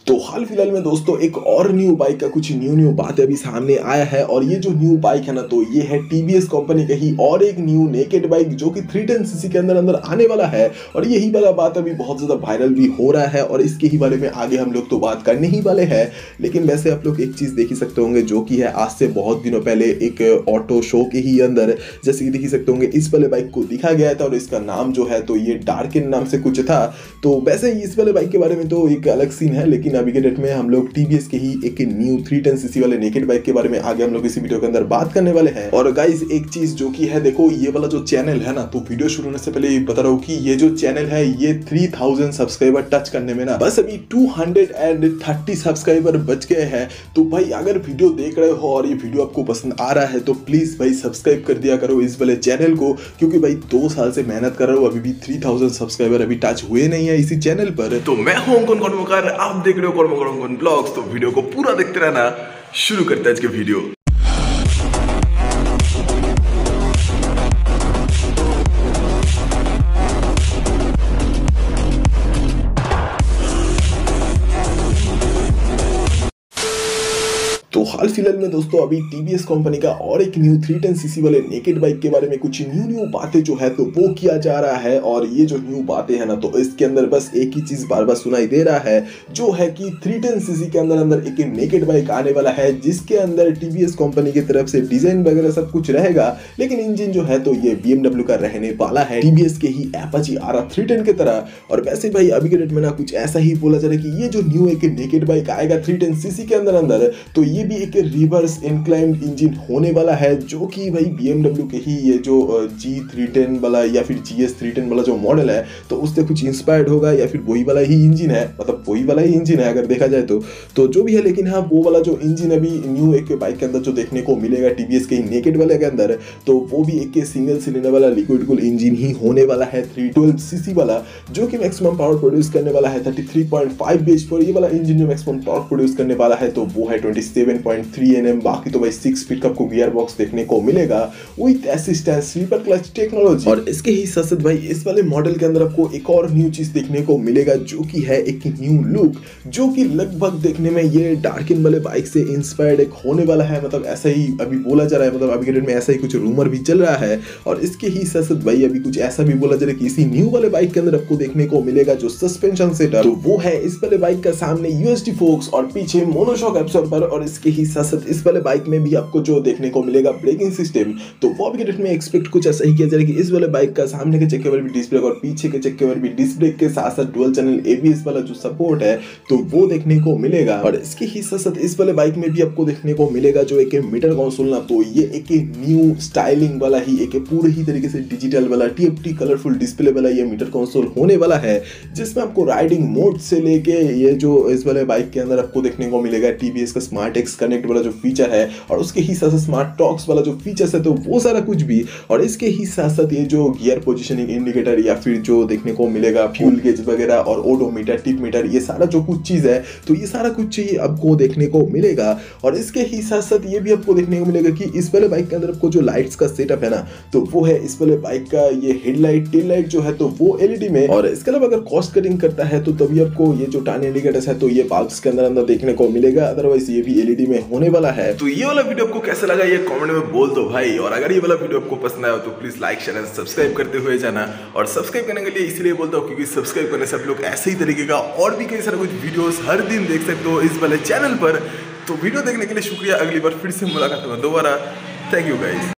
तो हाल फिलहाल में दोस्तों एक और न्यू बाइक का कुछ न्यू बात अभी सामने आया है और ये जो न्यू बाइक है ना तो ये है टीवीएस कंपनी का ही और एक न्यू नेकेड बाइक जो कि 310 सीसी के अंदर आने वाला है। और यही वाला बात अभी बहुत ज्यादा वायरल भी हो रहा है और इसके ही बारे में आगे हम लोग तो बात करने ही वाले हैं। लेकिन वैसे आप लोग एक चीज देख ही सकते होंगे जो कि है आज से बहुत दिनों पहले एक ऑटो शो के ही अंदर जैसे कि देख ही सकते होंगे इस वाले बाइक को दिखा गया था और इसका नाम जो है तो ये डार्किन नाम से कुछ था। तो वैसे ही इस वाले बाइक के बारे में तो एक अलग सीन है, लेकिन अभी के डेट में हम लोग टीवीएस के ही एक न्यू 310 सीसी वाले नेकेड बाइक के बारे में आगे हम लोग इसी वीडियो के अंदर बात करने वाले हैं। और गाइस एक चीज जो कि है देखो ये वाला जो चैनल है ना तो वीडियो शुरू होने से पहले बता रहा हूँ कि ये जो चैनल है ये 3000 सब्सक्राइबर टच करने में ना बस अभी 230 सब्सक्राइबर बच गए हैं। तो भाई अगर वीडियो देख रहे हो और ये वीडियो आपको पसंद आ रहा है तो प्लीज भाई सब्सक्राइब कर दिया करो इस वाले चैनल को, क्योंकि भाई 2 साल से मेहनत कर रहा हूँ अभी भी 3000 सब्सक्राइबर अभी टच हुए नहीं है इसी चैनल पर। तो मैं हूं कौन आप देख रहे हो कौन ब्लॉग्स। तो वीडियो को पूरा देखते रहना। शुरू करते हैं आज के वीडियो। तो हाल फिलहाल में दोस्तों अभी टीवीएस कंपनी का और एक न्यू 310 सीसी वाले नेकेड बाइक के बारे में कुछ न्यू बातें जो है तो वो किया जा रहा है। और ये जो न्यू बातें हैं ना तो इसके अंदर बस एक ही चीज बार बार सुनाई दे रहा है जो है कि 310 सीसी के अंदर एक नेकेड बाइक आने वाला है जिसके अंदर टीवीएस कंपनी की तरफ से डिजाइन वगैरह सब कुछ रहेगा, लेकिन इंजन जो है तो ये BMW का रहने वाला है, टीवीएस के ही Apache RR310 की तरह। और वैसे भाई अभी के डेट में ना कुछ ऐसा ही बोला जा रहा है कि ये जो न्यू एक नेकेड बाइक आएगा 310 सीसी के अंदर तो ये भी एक रिवर्स इंक्लाइंड इंजन होने वाला है जो कि भाई BMW के ही ये जो G310 वाला या फिर GS310 वाला जो मॉडल है तो उससे कुछ इंस्पायर्ड होगा या फिर वही वाला ही इंजन है, मतलब वही वाला ही इंजन है अगर देखा जाए तो जो भी है। लेकिन हाँ वो वाला जो इंजन अभी न्यू एक बाइक के अंदर जो देखने को मिलेगा टीवीएस के नेकेड वाले के अंदर तो वो भी एक सिंगल सिलेंडर वाला लिक्विड कूल्ड इंजन ही होने वाला है 312 सीसी वाला, जो कि मैक्सिमम पावर प्रोड्यूस करने वाला है 33.5 bhp। ये वाला इंजन जो मैक्सिमम टॉर्क प्रोड्यूस करने वाला है तो वो है 27.3 Nm। बाकी तो भाई 6 स्पीड का आपको गियर बॉक्स देखने को मिलेगा with assistant slipper clutch technology. और इसके ही साथ साथ भाई इस वाले मॉडल के अंदर आपको एक और न्यू चीज देखने को मिलेगा जो कि है एक न्यू लुक जो कि लगभग देखने में ये डार्किन वाले बाइक से इंस्पायर्ड एक होने वाला है, मतलब ऐसा ही अभी बोला जा रहा है, मतलब अभी के डेट में ऐसा ही कुछ रूमर भी चल रहा है। और इसके ही साथ साथ भाई अभी कुछ ऐसा भी बोला जा रहा है कि इसी न्यू वाले बाइक के अंदर आपको देखने को मिलेगा जो सस्पेंशन सेटअप तो वो है इस वाले बाइक का सामने यूएसडी फोक्स और पीछे मोनोशॉक एब्सॉर्बर। और इसके ही साथ साथ इस वाले बाइक में भी आपको जो देखने को मिलेगा ब्रेकिंग सिस्टम तो वो अभी के डेट में एक्सपेक्ट कुछ ऐसा ही किया जा रहा है कि इस वाले बाइक का सामने के चक्के पर भी डिस्क ब्रेक और पीछे के चक्के पर भी डिस्क ब्रेक के साथ साथ डुअल चैनल एबीएस वाला जो सपोर्ट है तो वो देखने को मिलेगा। और इसके ही साथ साथ इस वाले बाइक में भी आपको देखने को मिलेगा जो एक मीटर कंसोल ना तो ये एक न्यू स्टाइलिंग वाला ही एक पूरे ही तरीके से डिजिटल वाला TFT कलरफुल डिस्प्ले वाला ये मीटर कंसोल होने वाला है जिसमें आपको राइडिंग मोड से लेके ये जो इस वाले बाइक के अंदर आपको देखने को मिलेगा टीवीएस का स्मार्ट एक्स कनेक्ट वाला जो फीचर है और उसके ही साथ साथ स्मार्ट टॉक्स वाला जो फीचर्स है तो वो सारा कुछ भी। और इसके ही साथ साथ ये जो गियर पोजीशनिंग इंडिकेटर या फिर जो देखने को मिलेगा फ्यूल गेज वगैरह और ओडोमीटर टिप मीटर ये सारा जो कुछ चीज है तो ये सारा कुछ चाहिए आपको देखने को मिलेगा। और इसके ही साथ साथ ये भी आपको देखने को मिलेगा कि इस वाले बाइक के अंदर आपको जो लाइट्स का सेटअप है ना तो वो है इस वाले बाइक का ये हेडलाइट टेल लाइट जो है तो वो LED में। और इसके अलावा अगर कॉस्ट कटिंग करता है तो तभी आपको ये जो टर्न इंडिकेटर्स है तो ये बल्ब्स के अंदर देखने को मिलेगा, अदरवाइज ये भी LED में होने वाला है। तो ये वाला वीडियो आपको कैसा लगा ये कमेंट में बोल दो भाई। और अगर ये वाला वीडियो आपको पसंद आया तो please like share and subscribe करते हुए जाना। और सब्सक्राइब करने के लिए इसलिए बोलता हूँ क्योंकि सब्सक्राइब करने से आप लोग ऐसे ही तरीके का और भी कई सारे कुछ वीडियोस हर दिन देख सकते हो इस वाले चैनल पर। तो वीडियो देखने के लिए शुक्रिया, अगली बार फिर से मुलाकात होगा दोबारा। Thank you guys.